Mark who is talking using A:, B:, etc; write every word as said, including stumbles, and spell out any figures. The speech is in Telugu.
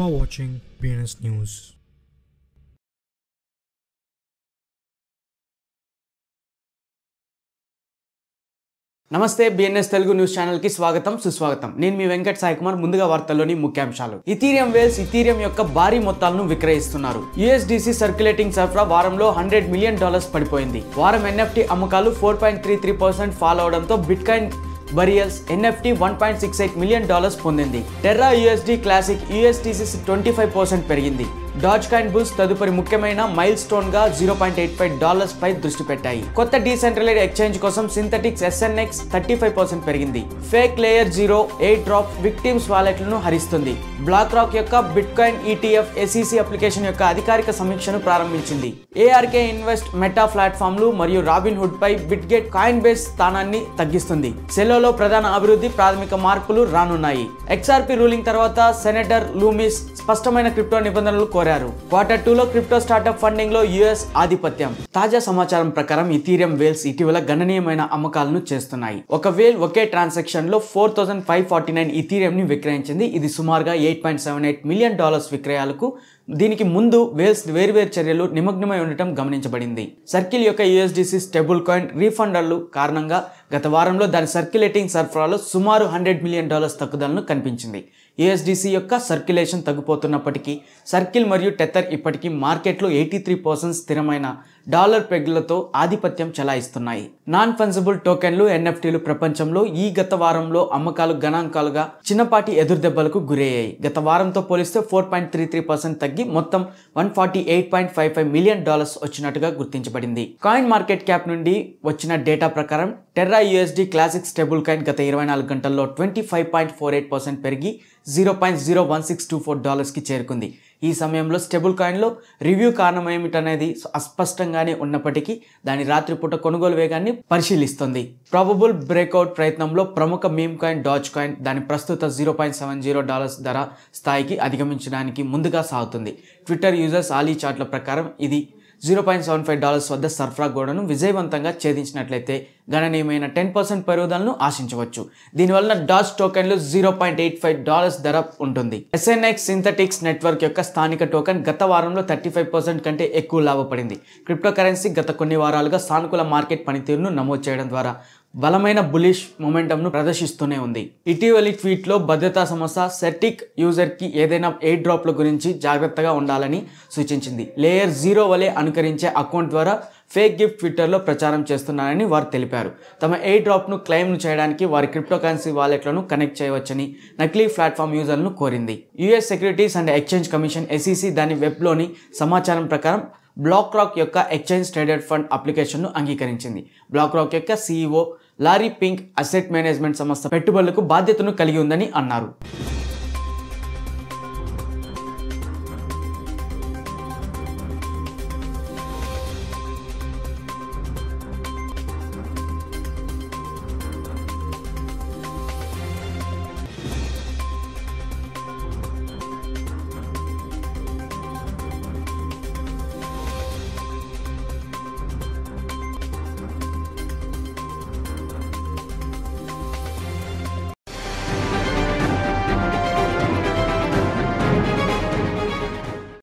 A: You are watching B N S News.
B: నమస్తే బిఎన్ఎస్ తెలుగు న్యూస్ ఛానల్ కి స్వాగతం సుస్వాగతం. నేను మీ వెంకట్ సాయి కుమార్. ముందుగా వార్తల్లోని ముఖ్యాంశాలు. ఇథీరియం వేల్స్ ఇథీరియం యొక్క భారీ మొత్తాలను విక్రయిస్తున్నారు. యూఎస్డిసి సర్క్యులేటింగ్ సరఫరా వారంలో హండ్రెడ్ మిలియన్ డాలర్స్ పడిపోయింది. వారం ఎన్ఎఫ్టీ అమ్మకాలు four point three three percent fall అవడంతో bitcoin burials NFT one point six eight million dollars పొందింది. Terra USD classic USDC twenty five percent పెరిగింది. డాజ్ కాయిన్ బుల్స్ తదుపరి ముఖ్యమైన మైల్ స్టోన్ గా zero point eight five dollars పై దృష్టి పెట్టాయి. కొత్త డీసెంట్రలైజ్డ్ ఎక్స్చేంజ్ కోసం Synthetix SNX thirty five percent పెరిగింది. Fake layer zero eight drop victims వాలెట్లను హరిస్తుంది. బ్లాక్ రాక్ యొక్క bitcoin ETF SEC application యొక్క అధికారిక సమీక్షను ప్రారంభించింది. ఏఆర్కే ఇన్వెస్ట్ మెటా ప్లాట్ఫామ్లు మరియు రాబిన్ హుడ్ పై బిట్గెట్ కాయిన్ బేస్ స్థానాన్ని తగ్గిస్తుంది. సెలోలో ప్రధాన అభివృద్ధి ప్రాథమిక మార్పులు రానున్నాయి. ఎక్స్ఆర్పి రూలింగ్ తర్వాత సెనేటర్ లూమిస్ స్పష్టమైన క్రిప్టో నిబంధనలు కోరారు. క్వార్టర్ టూ లో క్రిప్టో స్టార్టప్ ఫండింగ్ లో యుఎస్ ఆధిపత్యం. తాజా సమాచారం ప్రకారం ఇథీరియం వేల్స్ ఇటీవల గణనీయమైన అమ్మకాలను చేస్తున్నాయి. ఒక వేల్ ఒకే ట్రాన్సాక్షన్ లో four thousand five forty nine ethereum ని విక్రయించింది. ఇది సుమారుగా eight point seven eight million dollars విక్రయాలకు. దీనికి ముందు వేల్స్ వేర్వేరు చర్యలు నిమగ్నమై ఉండటం గమనించబడింది. సర్కిల్ యొక్క యూఎస్డిసి స్టేబుల్ కాయిన్ రీఫండర్లు కారణంగా గత వారంలో దాని సర్క్యులేటింగ్ సరఫరాలో సుమారు హండ్రెడ్ మిలియన్ డాలర్స్ తగ్గుదలను కనిపించింది. యూఎస్డిసి యొక్క సర్క్యులేషన్ తగ్గిపోతున్నప్పటికీ సర్కిల్ మరియు టెథర్ ఇప్పటికీ మార్కెట్లో ఎయిటీ త్రీ పర్సెంట్ స్థిరమైన డాలర్ పెగ్లతో ఆధిపత్యం చెలాయిస్తున్నాయి. నాన్ ఫంజిబుల్ టోకెన్లు ఎన్ఎఫ్టీలు ప్రపంచంలో ఈ గత వారంలో అమ్మకాలు గణాంకాలుగా చిన్నపాటి ఎదురుదెబ్బలకు గురయ్యాయి. గత వారంతో పోలిస్తే four point three three percent తగ్గి మొత్తం one forty eight point five five million dollars వచ్చినట్టుగా గుర్తించబడింది. కాయిన్ మార్కెట్ క్యాప్ నుండి వచ్చిన డేటా ప్రకారం Terra USD classic stablecoin గత ఇరవై నాలుగు గంటల్లో twenty five point four eight percent పెరిగి zero point zero one six two four డాలర్స్కి చేరుకుంది. ఈ సమయంలో స్టేబుల్ కాయిన్లో రివ్యూ కారణం ఏమిటనేది అస్పష్టంగానే ఉన్నప్పటికీ దాని రాత్రిపూట కొనుగోలు వేగాన్ని పరిశీలిస్తుంది. ప్రాబబుల్ బ్రేక్అవుట్ ప్రయత్నంలో ప్రముఖ మీమ్ కాయిన్ డాజ్ కాయిన్ దాని ప్రస్తుత zero point seven zero dollars ధర స్థాయికి అధిగమించడానికి ముందుగా సాగుతుంది. ట్విట్టర్ యూజర్స్ ఆలీ చార్ట్ల ప్రకారం ఇది zero point seven five dollars వద్ద సరఫరా గోడను విజయవంతంగా ఛేదించినట్లయితే గణనీయమైన టెన్ పర్సెంట్ పెరుగుదలను ఆశించవచ్చు. దీనివల్ల డాజ్ టోకెన్లు zero point eight five dollars ధర ఉంటుంది. ఎస్ఎన్ఎక్స్ సింథటిక్స్ నెట్వర్క్ యొక్క స్థానిక టోకెన్ గత వారంలో థర్టీ ఫైవ్ పర్సెంట్ కంటే ఎక్కువ లాభపడింది. క్రిప్టో కరెన్సీ గత కొన్ని వారాలుగా సానుకూల మార్కెట్ పనితీరును నమోదు చేయడం ద్వారా బలమైన బులిష్ మొమెంటంను ప్రదర్శిస్తూనే ఉంది. ఇటీవలి ట్వీట్లో భద్రతా సంస్థ సెర్టిక్ యూజర్కి ఏదైనా ఎయిర్ డ్రాప్ల గురించి జాగ్రత్తగా ఉండాలని సూచించింది. లేయర్ జీరో వలె అనుకరించే అకౌంట్ ద్వారా ఫేక్ గిఫ్ట్ ట్విట్టర్లో ప్రచారం చేస్తున్నారని వారు తెలిపారు. తమ ఎయిర్ డ్రాప్ను క్లెయిమ్ చేయడానికి వారి క్రిప్టో కరెన్సీ వాలెట్లను కనెక్ట్ చేయవచ్చని నకిలీ ప్లాట్ఫామ్ యూజర్లను కోరింది. US securities and exchange commission SEC దాని వెబ్లోని సమాచారం ప్రకారం బ్లాక్ రాక్ యొక్క ఎక్స్చేంజ్ ట్రేడెడ్ ఫండ్ అప్లికేషన్ను అంగీకరించింది. బ్లాక్ రాక్ యొక్క CEO Larry Fink asset management సంస్థ పెట్టుబడులకు బాధ్యతను కలిగి ఉందని అన్నారు.